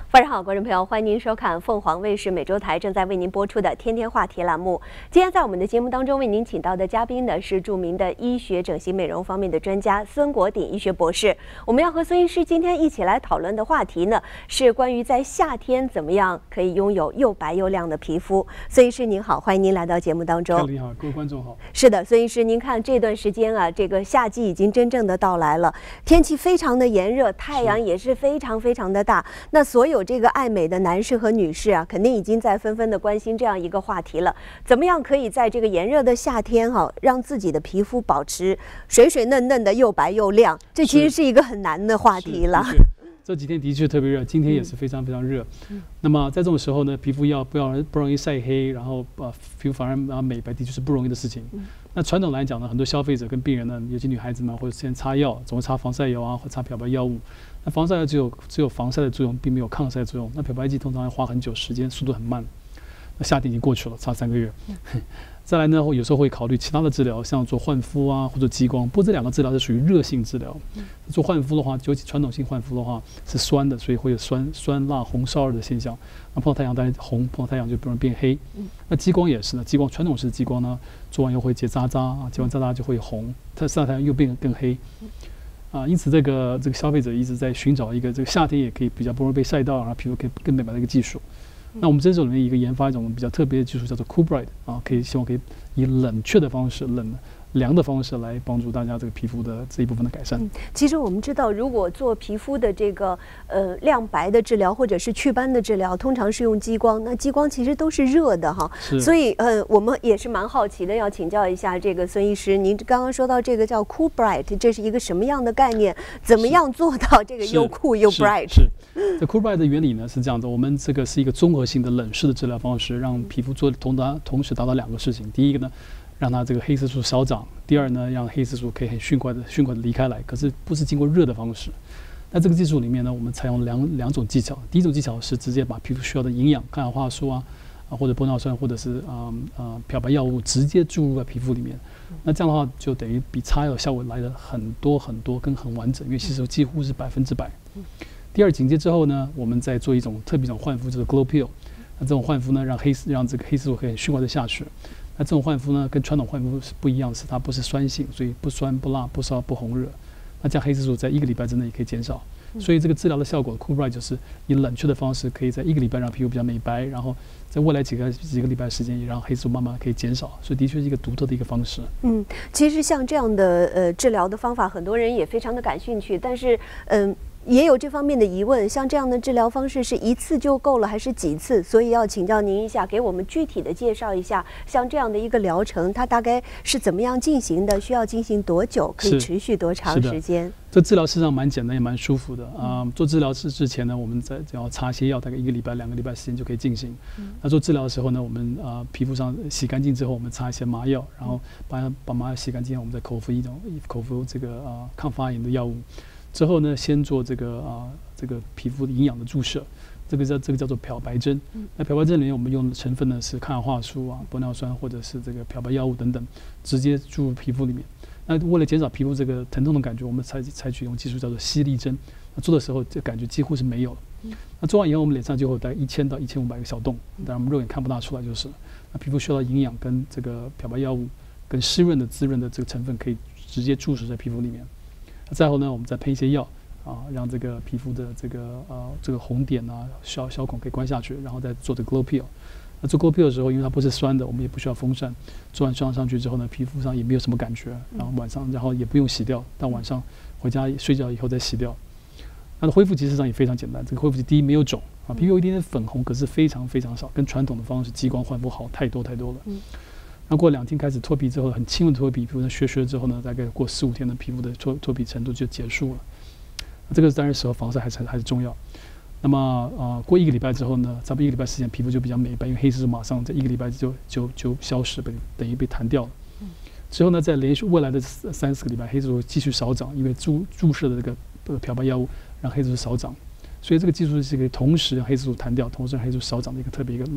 晚上好，观众朋友，欢迎您收看凤凰卫视每周台正在为您播出的《天天话题》栏目。今天在我们的节目当中为您请到的嘉宾呢是著名的医学整形美容方面的专家孙国鼎医学博士。我们要和孙医师今天一起来讨论的话题呢是关于在夏天怎么样可以拥有又白又亮的皮肤。孙医师您好，欢迎您来到节目当中。 你好，各位观众好。 是的，孙医师，您看这段时间啊，这个夏季已经真正的到来了，天气非常的炎热，太阳也是非常非常的大。那所有这个爱美的男士和女士啊，肯定已经在纷纷的关心这样一个话题了：怎么样可以在这个炎热的夏天让自己的皮肤保持水水嫩嫩的，又白又亮？这其实是一个很难的话题了。 这几天的确特别热，今天也是非常非常热。那么在这种时候呢，皮肤不容易晒黑，然后皮肤反而美白，的确是不容易的事情。那传统来讲呢，很多消费者跟病人呢，尤其女孩子们，或者先擦药，总会擦防晒油啊，或擦漂白药物。那防晒药只有防晒的作用，并没有抗晒作用。那漂白剂通常要花很久时间，速度很慢。那夏天已经过去了，差3个月。再来呢，有时候会考虑其他的治疗，像做焕肤啊，或者激光。不过这2个治疗是属于热性治疗。做焕肤的话，尤其传统性焕肤的话是酸的，所以会有酸辣红烧热的现象。那碰到太阳当然红，碰到太阳就不容易变黑。那激光也是呢，激光传统式的激光呢，做完以后会结渣渣啊，结完渣渣就会红，它晒太阳又变得更黑。因此这个消费者一直在寻找一个这个夏天也可以比较不容易被晒到，然后皮肤可以更美白的一个技术。那我们诊所里面研发一种比较特别的技术，叫做 Cool Bright 啊，希望可以以冷却的方式、凉的方式来帮助大家这个皮肤的这一部分的改善。 其实我们知道，如果做皮肤的这个亮白的治疗或者是祛斑的治疗，通常是用激光。那激光其实都是热的哈，所以我们也是蛮好奇的，要请教一下这个孙医师，您刚刚说到这个叫 Cool Bright， 这是一个什么样的概念？怎么样做到这个又酷又 bright？ 这 Cool Bright 的原理呢是这样的，我们这个是一个综合性的冷式的治疗方式，让皮肤同时达到2个事情。第一个呢，让它这个黑色素少长；第二呢，让黑色素可以很迅快的离开来，可是不是经过热的方式。那这个技术里面呢，我们采用两种技巧。第一种技巧是直接把皮肤需要的营养，抗氧化素啊，或者玻尿酸，或者是漂白药物直接注入在皮肤里面。那这样的话，就等于比擦药效果来的很多很多，跟很完整，因为吸收几乎是100%。第二，紧接之后呢，我们再做一种特别一种焕肤，就是 Glow Peel。那这种焕肤呢，让这个黑色素可以很迅快的下去。那这种焕肤呢，跟传统焕肤是不一样，是它不是酸性，所以不酸不辣不烧不红热。那这样黑色素在1个礼拜之内也可以减少。所以这个治疗的效果 Cool Bright 就是以冷却的方式，可以在1个礼拜让皮肤比较美白，然后在未来几个礼拜的时间也让黑色素慢慢可以减少。所以的确是一个独特的一个方式。 其实像这样的治疗的方法，很多人也非常的感兴趣，但是也有这方面的疑问，像这样的治疗方式是1次就够了还是几次？所以要请教您一下，给我们具体的介绍一下，像这样的一个疗程，它大概是怎么样进行的？需要进行多久？可以持续多长时间？ 这治疗事实上蛮简单，也蛮舒服的。做治疗之前呢，我们只要擦些药，大概1个礼拜、2个礼拜时间就可以进行。那做治疗的时候呢，我们皮肤上洗干净之后，我们擦一些麻药，然后把麻药洗干净，我们再口服这个抗发炎的药物。之后呢，先做这个皮肤营养的注射，这个叫做漂白针。那漂白针里面我们用的成分呢是抗氧化素啊、玻尿酸或者是这个漂白药物等等，直接注入皮肤里面。那为了减少皮肤这个疼痛的感觉，我们采取一种技术叫做吸力针。那做的时候这感觉几乎是没有了。那做完以后，我们脸上就会有大概1000到1500个小洞，当然我们肉眼看不大出来就是了。那皮肤需要的营养跟这个漂白药物跟滋润的这个成分可以直接注射在皮肤里面。再后呢，我们再喷一些药让这个皮肤的这个红点啊、小孔可以关下去，然后再做这个 Glow Peel。那做 Glow Peel 的时候，因为它不是酸的，我们也不需要风扇。做完上去之后呢，皮肤上也没有什么感觉，然后也不用洗掉，到晚上回家睡觉以后再洗掉。那恢复其实上也非常简单，这个恢复期第一没有肿皮肤有一点点粉红，可是非常非常少，跟传统的方式激光焕肤好太多了。那过2天开始脱皮之后，很轻的脱皮，皮肤学之后呢，大概过4、5天的皮肤的脱皮程度就结束了。这个当然时候防晒还是重要。那么过1个礼拜之后呢，差不多1个礼拜时间，皮肤就比较美白，因为黑色素马上在1个礼拜就消失，等于被弹掉了。之后呢，在连续未来的3、4个礼拜，黑色素继续少长，因为注射的这个漂白药物让黑色素少长。所以这个技术是可以同时让黑色素弹掉，同时让黑色素少长的一个特别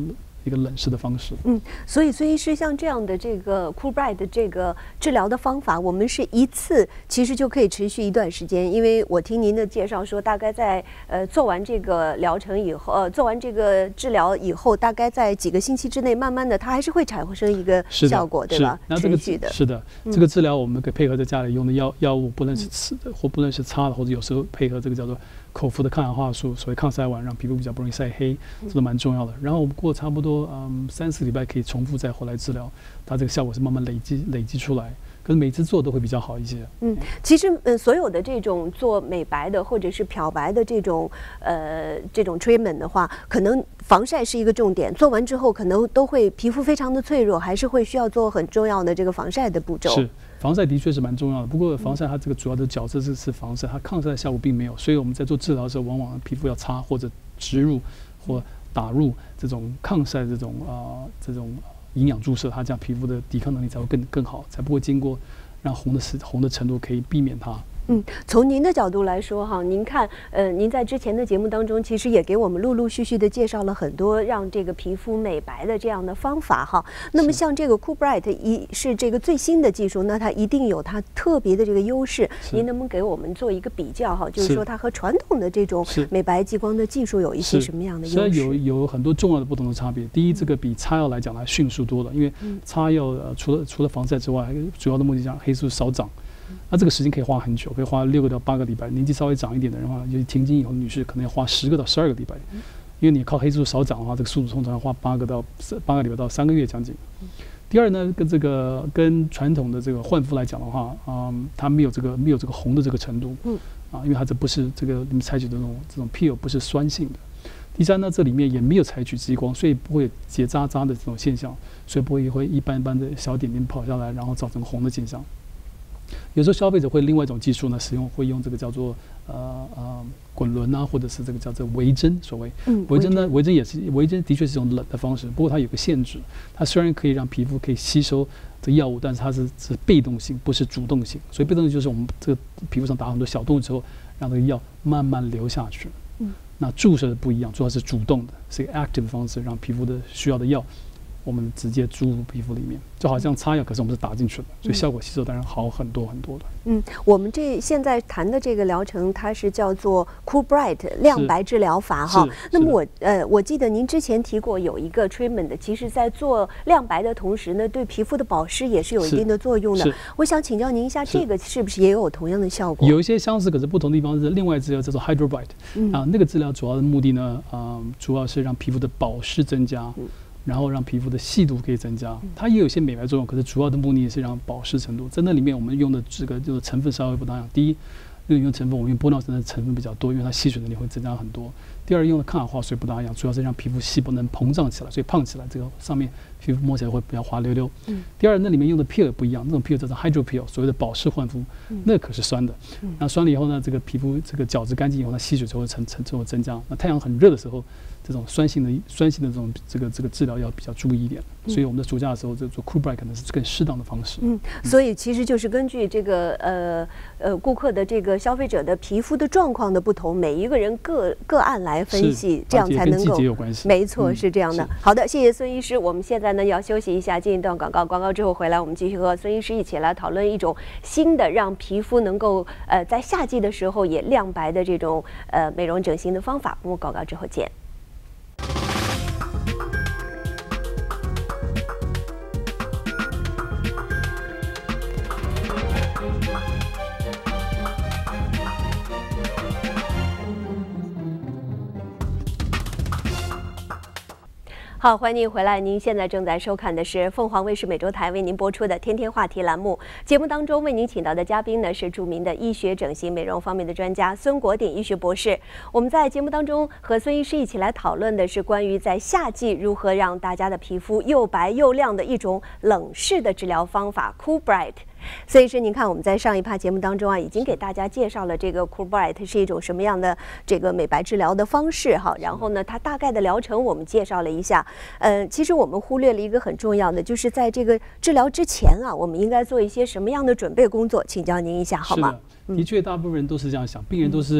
一个冷式的方式。 所以孙医师像这样的这个 Coolbright 的这个治疗的方法，我们是一次其实就可以持续一段时间，因为我听您的介绍说，大概在做完这个疗程以后，做完这个治疗以后，大概在几个星期之内，慢慢的它还是会产生一个效果，对吧？ 那这个持续的。 是的，这个治疗我们可以配合在家里用的药物，不论是吃的或不论是擦的，或者有时候配合这个叫做口服的抗氧化素，所谓抗晒丸，让皮肤比较不容易晒黑，这都蛮重要的。然后我们过差不多3-4个礼拜可以重复再回来治疗，它这个效果是慢慢累积出来。可是每次做都会比较好一些。 其实所有的这种做美白的或者是漂白的这种treatment 的话，可能防晒是一个重点，做完之后可能都会皮肤非常的脆弱，还是会需要做很重要的这个防晒的步骤。 是，防晒的确是蛮重要的。不过防晒它这个主要的角色是防晒，它抗晒的效果并没有。所以我们在做治疗的时候，往往皮肤要擦或者植入或打入这种抗晒这种营养注射，它这样皮肤的抵抗能力才会更好，才不会经过让红的程度可以避免它。 从您的角度来说哈，您看，您在之前的节目当中，其实也给我们陆续的介绍了很多让这个皮肤美白的这样的方法哈。那么像这个 Coolbright 是这个最新的技术，那它一定有它特别的这个优势。您能不能给我们做一个比较哈？就是说它和传统的这种美白激光的技术有一些什么样的优势？ 虽然有很多重要的不同的差别。第一，这个比擦药来讲它迅速多了，因为擦药除了防晒之外，主要的目的让黑素少长。那这个时间可以花很久，可以花6个到8个礼拜。年纪稍微长一点的人的话，尤其停经以后，女士可能要花10个到12个礼拜，因为你靠黑素少长的话，这个速度通常要花8个礼拜到3个月将近。第二呢，跟传统的这个焕肤来讲的话，它没有这个红的这个程度，因为它这不是这个你们采取的这种 peel 不是酸性的。第三呢，这里面也没有采取激光，所以不会结渣渣的这种现象，所以不会一般的小点点跑下来，然后造成红的现象。有时候消费者会另外一种技术呢，会用这个叫做滚轮啊，或者是这个叫做微针，所谓微针呢，微针的确是一种冷的方式，不过它有个限制，它虽然可以让皮肤可以吸收这药物，但是它是被动性，不是主动性。所以被动性就是我们这个皮肤上打很多小洞之后，让这个药慢慢流下去。那注射的不一样，主要是主动的，是一个 active 的方式，让皮肤的需要的药我们直接注入皮肤里面，就好像擦药，可是我们是打进去的，所以效果吸收当然好很多很多的。 我们现在谈的这个疗程，它是叫做 Coolbright 亮白治疗法哈。那么我记得您之前提过有一个 treatment， 其实在做亮白的同时呢，对皮肤的保湿也是有一定的作用的。我想请教您一下，这个是不是也有同样的效果？ 有一些相似，可是不同的地方是另外治疗叫做 Hydrobright，那个治疗主要的目的呢，主要是让皮肤的保湿增加。然后让皮肤的细度可以增加，它也有一些美白作用，可是主要的目的是让保湿程度。在那里面，我们用的这个就是成分稍微不大一样。第一，用成分我们用玻尿酸的成分比较多，因为它吸水能力会增加很多。第二，用的抗氧化素不大一样，主要是让皮肤细胞能膨胀起来，所以胖起来，这个上面皮肤摸起来会比较滑溜溜。第二，那里面用的 peel 不一样，那种 peel 叫做 hydro peel， 所谓的保湿焕肤，那可是酸的。那酸了以后呢，这个皮肤这个角质干净以后，它吸水就会增加。那太阳很热的时候，这种酸性的这种这个治疗要比较注意一点。所以我们在暑假的时候，这做 Coolbright 可能是更适当的方式。 所以其实就是根据这个顾客的这个消费者的皮肤的状况的不同，每一个人个案来分析，这样才能够。 跟季节有关系。 没错，是这样的。好的，谢谢孙医师。我们现在呢要休息一下，进一段广告。广告之后回来，我们继续和孙医师一起来讨论一种新的让皮肤能够在夏季的时候也亮白的这种美容整形的方法。我们广告之后见。好，欢迎您回来。您现在正在收看的是凤凰卫视美洲台为您播出的《天天话题》栏目。节目当中为您请到的嘉宾呢是著名的医学整形美容方面的专家孙国鼎医学博士。我们在节目当中和孙医师一起来讨论的是关于在夏季如何让大家的皮肤又白又亮的一种冷式的治疗方法 Coolbright。所以是您看我们在上一趴节目当中已经给大家介绍了这个 Coolbright 是一种什么样的这个美白治疗的方式哈。然后呢，它大概的疗程我们介绍了一下。其实我们忽略了一个很重要的，就是在这个治疗之前我们应该做一些什么样的准备工作？请教您一下好吗？ 的确，大部分人都是这样想，病人都是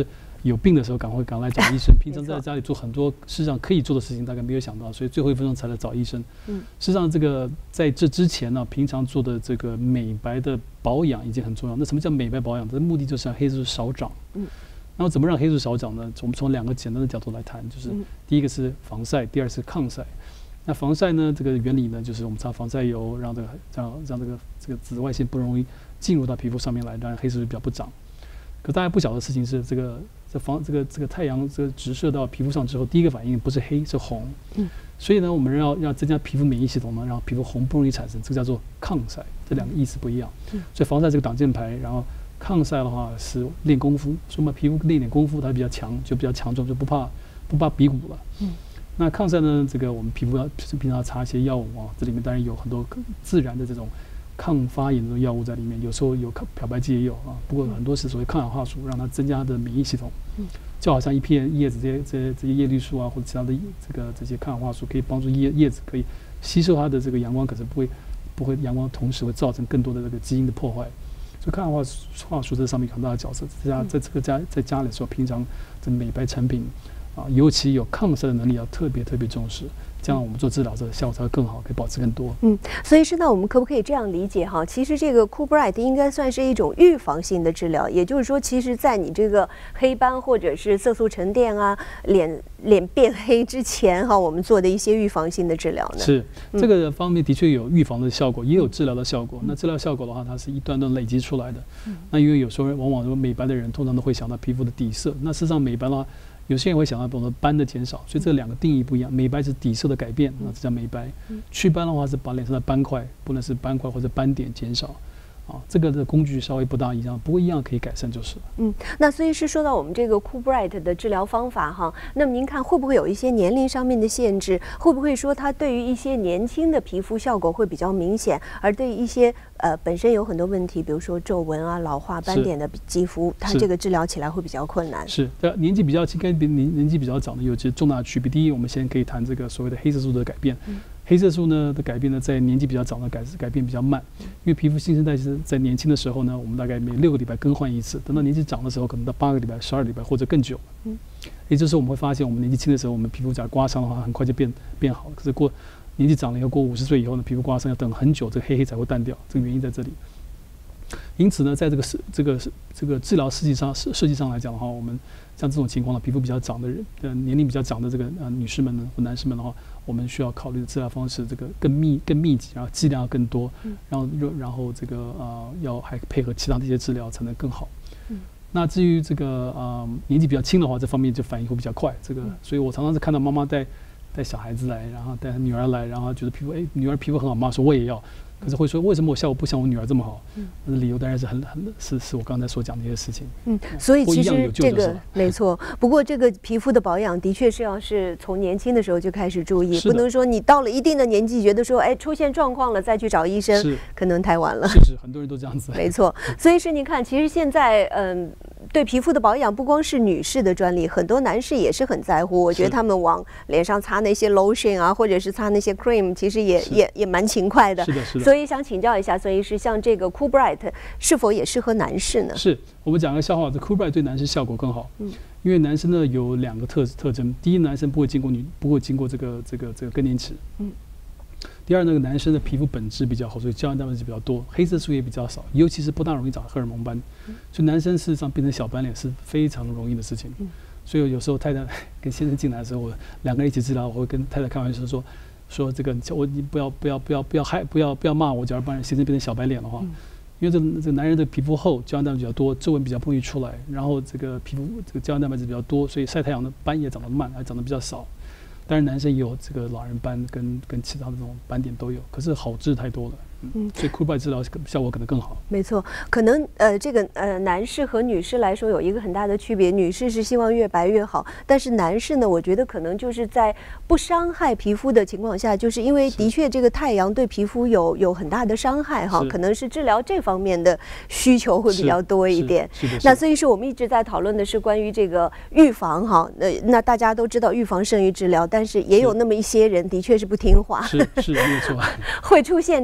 有病的时候赶快来找医生。平常在家里做很多事实上可以做的事情，大概没有想到，所以最后1分钟才来找医生。事实上这个在这之前呢，平常做的这个美白的保养已经很重要。那什么叫美白保养？它的目的就是让黑色素少长。那么怎么让黑素少长呢？我们从2个简单的角度来谈，就是第一个是防晒，第二是抗晒。那防晒呢，这个原理呢，就是我们擦防晒油，让这个紫外线不容易进入到皮肤上面来，让黑色素比较不长。可大家不晓得的事情是，这个太阳直射到皮肤上之后，第一个反应不是黑，是红。所以呢，我们要增加皮肤免疫系统呢，让皮肤红不容易产生，这个叫做抗晒。这2个意思不一样。所以防晒这个挡箭牌，然后抗晒的话是练功夫，所以我们皮肤练点功夫，它比较强，就比较强壮，就不怕鼻骨了。那抗晒呢，这个我们皮肤平常擦一些药物啊，这里面当然有很多自然的这种抗发炎的药物在里面，有时候有漂白剂也有啊，不过很多是所谓抗氧化素，让它增加它的免疫系统。就好像一片叶子，这些叶绿素啊，或者其他的这些抗氧化素，可以帮助叶子可以吸收它的这个阳光，可是不会阳光同时会造成更多的这个基因的破坏。所以抗氧化素在上面有很大的角色。在家里的时候，平常这美白产品尤其有抗晒的能力，要特别重视。这样我们做治疗的效果才会更好，可以保持更多。 所以是那我们可不可以这样理解哈？其实这个 Coolbright 应该算是一种预防性的治疗，也就是说，其实在你这个黑斑或者是色素沉淀啊、脸变黑之前哈，我们做的一些预防性的治疗呢？ 是这个方面的确有预防的效果，也有治疗的效果。那治疗效果的话，它是一段段累积出来的。那因为有时候往往美白的人通常都会想到皮肤的底色，那事实上美白的话，有些人会想到，比如说斑的减少，所以这2个定义不一样。美白是底色的改变，那这叫美白；祛斑的话是把脸上的斑块，不论是斑块或者斑点减少。这个的工具稍微不大一样，不过一样可以改善就是了。 那所以是说到我们这个 Coolbright 的治疗方法哈，那么您看会不会有一些年龄上面的限制？会不会说它对于一些年轻的皮肤效果会比较明显，而对于一些本身有很多问题，比如说皱纹啊、老化、斑点的肌肤，它这个治疗起来会比较困难？是， 年纪比较轻跟年纪比较长的有些重大的区别。第一，我们先可以谈这个所谓的黑色素的改变。黑色素呢的改变呢，在年纪比较长的改变比较慢，因为皮肤新陈代谢在年轻的时候呢，我们大概每6个礼拜更换一次，等到年纪长的时候，可能到8个礼拜、12礼拜或者更久。也就是我们会发现，我们年纪轻的时候，我们皮肤假如刮伤的话，很快就变好了。可是年纪长了以后，过50岁以后呢，皮肤刮伤要等很久，这个黑才会淡掉，这个原因在这里。因此呢，在这个治疗设计上来讲的话，我们像这种情况呢，皮肤比较长的人，年龄比较长的这个女士们呢或男士们的话，我们需要考虑的治疗方式这个更密集，然后剂量要更多，然后这个还配合其他的一些治疗才能更好。那至于这个年纪比较轻的话，这方面就反应会比较快。所以我常常是看到妈妈带小孩子来，然后带女儿来，然后觉得女儿皮肤很好，妈说我也要。可是会说为什么我效果不像我女儿这么好？那理由当然是是我刚才所讲的一些事情。 所以其实这个没错。不过这个皮肤的保养的确是从年轻的时候就开始注意，不能说你到了一定的年纪觉得说出现状况了再去找医生，可能太晚了。 是很多人都这样子。 没错。所以是你看，其实现在对皮肤的保养不光是女士的专利，很多男士也是很在乎。我觉得他们往脸上擦那些 lotion 啊，或者是擦那些 cream， 其实也蛮勤快的。 是的。 所以想请教一下孙医师，像这个 Coolbright 是否也适合男士呢？是我们讲个笑话，这 Coolbright 对男士效果更好。因为男生呢有2个特征，第一，男生不会经过这个更年期。第二，那个男生的皮肤本质比较好，所以胶原蛋白质比较多，黑色素也比较少，尤其是不大容易长荷尔蒙斑。所以男生事实上变成小斑脸是非常容易的事情。所以有时候太太跟先生进来的时候，我2个人一起治疗，我会跟太太开玩笑说这个你不要骂我，假如不然先生变成小白脸的话，因为这个男人的皮肤厚，胶原蛋白质比较多，皱纹比较不容易出来，然后这个皮肤这个胶原蛋白质比较多，所以晒太阳的斑也长得慢，还长得比较少。当然男生也有这个老人斑跟其他的这种斑点都有，可是好治太多了。所以 Coolbright 治疗效果可能更好。 没错，可能这个男士和女士来说有一个很大的区别，女士是希望越白越好，但是男士呢，我觉得可能就是在不伤害皮肤的情况下，就是因为的确这个太阳对皮肤有很大的伤害哈，可能是治疗这方面的需求会比较多一点。那所以说我们一直在讨论的是关于这个预防哈，那大家都知道预防胜于治疗，但是也有那么一些人的确是不听话， 是没错， 会出现这个晒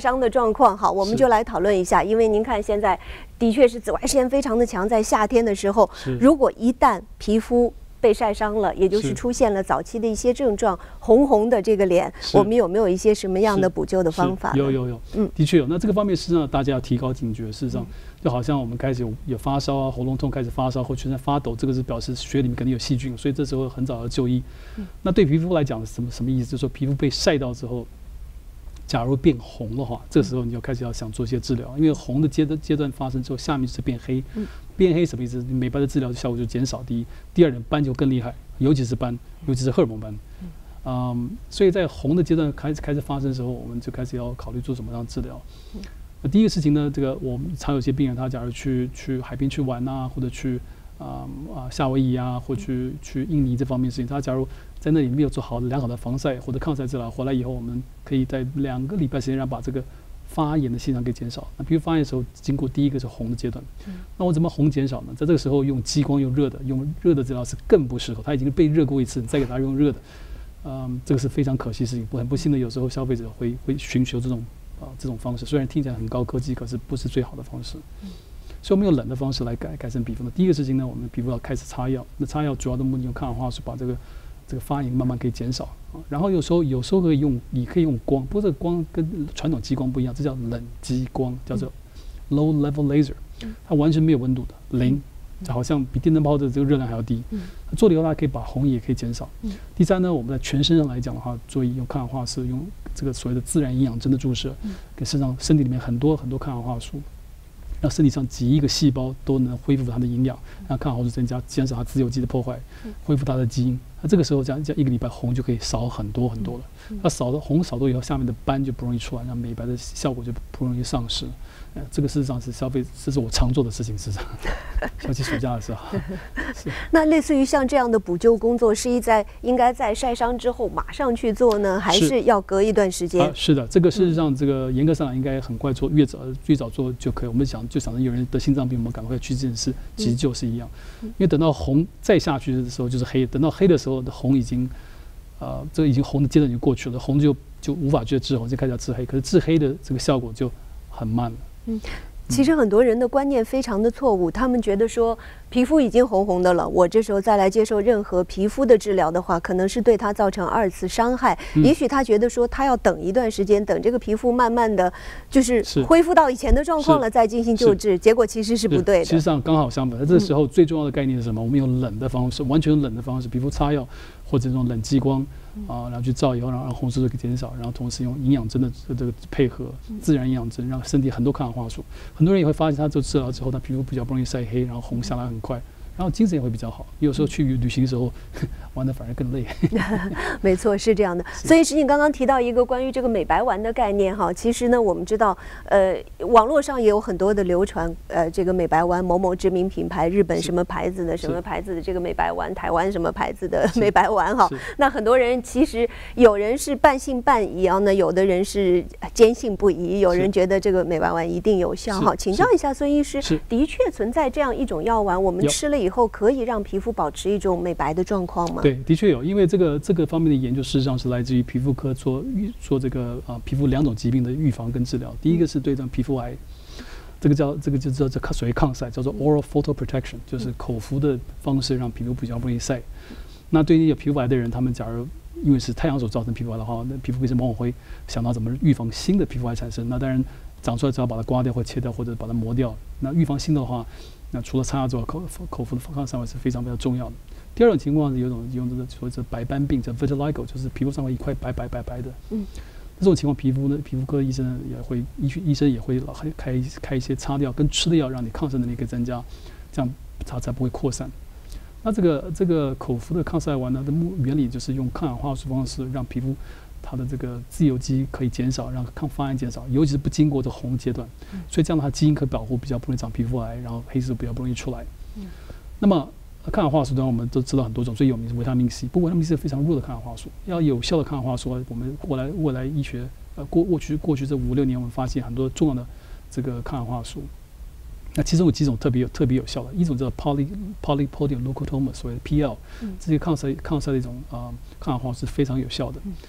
伤的状况，好，我们就来讨论一下。因为您看现在的确是紫外线非常的强，在夏天的时候，如果一旦皮肤被晒伤了，也就是出现了早期的一些症状，红红的这个脸，我们有没有一些什么样的补救的方法？ 有，的确有。那这个方面事实上大家要提高警觉。事实上，就好像我们开始有发烧啊、喉咙痛开始发烧或全身发抖，这个是表示血里面肯定有细菌，所以这时候很早要就医。那对皮肤来讲什么意思？就是说皮肤被晒到之后，假如变红的话，这时候你就开始要想做一些治疗，因为红的阶段发生之后，下面就是变黑。变黑什么意思？美白的治疗效果就减少。第二点，斑就更厉害，尤其是斑，尤其是荷尔蒙斑。所以在红的阶段开始发生的时候，我们就开始要考虑做什么样的治疗。第一个事情呢，这个我们常有些病人，他假如去海边去玩啊，或者去夏威夷啊，或去印尼这方面的事情，他假如在那里没有做好良好的防晒或者抗晒治疗，回来以后，我们可以在2个礼拜时间让把这个发炎的现象给减少。那皮肤发炎的时候，经过第一个是红的阶段，那我怎么红减少呢？在这个时候用激光用热的治疗是更不适合，它已经被热过一次，你再给它用热的，这个是非常可惜的事情。很不幸的，有时候消费者会寻求这种方式，虽然听起来很高科技，可是不是最好的方式。所以我们用冷的方式来改善皮肤呢。第一个事情呢，我们皮肤要开始擦药。那擦药主要的目的用抗氧化素把这个发炎慢慢可以减少啊。然后有时候你可以用光，不过这个光跟传统激光不一样，这叫冷激光，叫做 low level laser， 它完全没有温度的，零，好像比电灯泡的这个热量还要低。做了以后，它可以把红也可以减少。第三呢，我们在全身上来讲的话，所以用抗氧化素，用这个所谓的自然营养针的注射，给身体里面很多抗氧化素。让身体上几亿个细胞都能恢复它的营养，让抗氧化素增加，减少它自由基的破坏，恢复它的基因。那这个时候这样1个礼拜红就可以少很多了。它红少多以后，下面的斑就不容易出来，让美白的效果就不容易丧失。这个事实上是这是我常做的事情，事实上，尤其暑假的时候。 那类似于像这样的补救工作，是应该在晒伤之后马上去做呢，还是要隔一段时间？ 是的，这个事实上，这个严格上来应该很快做，越早做就可以。我们想着有人得心脏病，我们赶快去这件事急救是一样。因为等到红再下去的时候就是黑，等到黑的时候的红已经，这个已经红的阶段已经过去了，红就无法去治红，就开始要治黑。可是治黑的这个效果就很慢了。 其实很多人的观念非常的错误，他们觉得说皮肤已经红红的了，我这时候再来接受任何皮肤的治疗的话，可能是对他造成2次伤害。也许他觉得说他要等一段时间，等这个皮肤慢慢的就是恢复到以前的状况了再进行救治，结果其实是不对的。 实际上刚好相反，在这时候最重要的概念是什么？我们用冷的方式，完全用冷的方式，皮肤擦药或者这种冷激光。然后去照以后，让红色素给减少，然后同时用营养针的这个配合，自然营养针，让身体很多抗氧化素。很多人也会发现，他做治疗之后，他皮肤比较不容易晒黑，然后红下来很快，然后精神也会比较好。有时候去旅行的时候，玩的反而更累。 没错，是这样的。所以石井刚刚提到一个关于这个美白丸的概念哈，其实呢，我们知道，网络上也有很多的流传，这个美白丸某某知名品牌，日本什么牌子的这个美白丸，台湾什么牌子的美白丸哈。那很多人其实有人是半信半疑啊，那有的人是坚信不疑，有人觉得这个美白丸一定有效哈。请教一下孙医师，的确存在这样一种药丸，我们吃了以后可以让皮肤保持一种美白的状况吗？ 对，的确有，因为这个方面的研究，事实上是来自于皮肤科做这个皮肤2种疾病的预防跟治疗。第一个是对皮肤癌，这个就属于抗晒，叫做 oral photo protection， 就是口服的方式让皮肤比较不容易晒。那对于有皮肤癌的人，他们假如因为是太阳所造成皮肤癌的话，那皮肤变成毛孔灰，想到怎么预防新的皮肤癌产生。那当然长出来只要把它刮掉或切掉或者把它磨掉。那预防新的话，那除了擦药之外，口服的抗晒丸是非常非常重要的。第二种情况是有这个所谓的白斑病，叫 vitiligo， 就是皮肤上会一块白的。这种情况，皮肤科医生医生也会开一些擦掉跟吃的药，让你抗晒能力可以增加，这样它才不会扩散。那这个口服的抗晒丸呢的原理就是用抗氧化素方式让皮肤它的这个自由基可以减少，让抗发炎减少，尤其是不经过这红阶段，所以这样的话基因可以保护，比较不容易长皮肤癌，然后黑色素比较不容易出来。那么抗氧化素当然我们都知道很多种，最有名是维他命 C， 不过维他命 C 是非常弱的抗氧化素。要有效的抗氧化素，我们未来医学过去这5-6年，我们发现很多重要的这个抗氧化素。那其中有几种特别有效的，一种叫 polypodium leukotomas， 所谓的 PL， 这些抗晒的一种抗氧化素是非常有效的。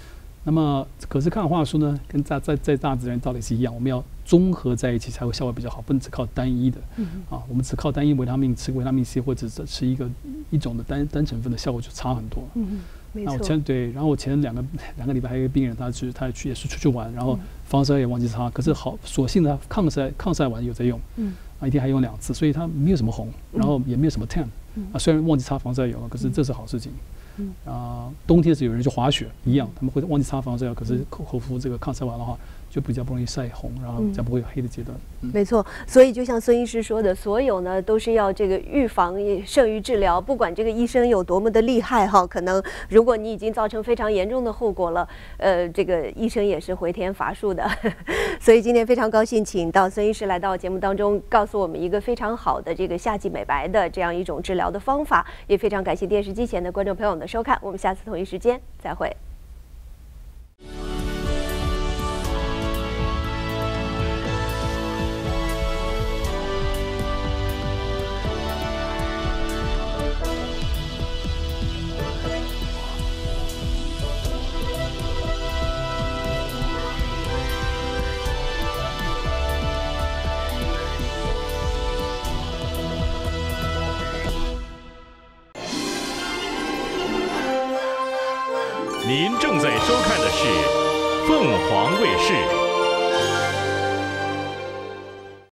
那么可是抗氧化素呢，跟在大自然道理是一样，我们要综合在一起才会效果比较好，不能只靠单一的。我们只靠单一维他命吃维他命 C 或者是吃一种的单成分的效果就差很多。 没错。 然后我前两个礼拜还有一个病人，他也是出去玩，然后防晒也忘记擦，可是所幸呢抗晒完有在用，一天还用2次，所以他没有什么红，然后也没有什么 tan，虽然忘记擦防晒油了，可是这是好事情。冬天是有人去滑雪一样，他们会忘记擦防晒药，可是口服这个抗晒完的话，就比较不容易晒红，然后比较不会有黑的阶段。 没错，所以就像孙医师说的，所有呢都是要这个预防胜于治疗，不管这个医生有多么的厉害哈，可能如果你已经造成非常严重的后果了，这个医生也是回天乏术的。所以今天非常高兴请到孙医师来到节目当中，告诉我们一个非常好的这个夏季美白的这样一种治疗的方法，也非常感谢电视机前的观众朋友们的收看，我们下次同一时间再会。 您正在收看的是凤凰卫视。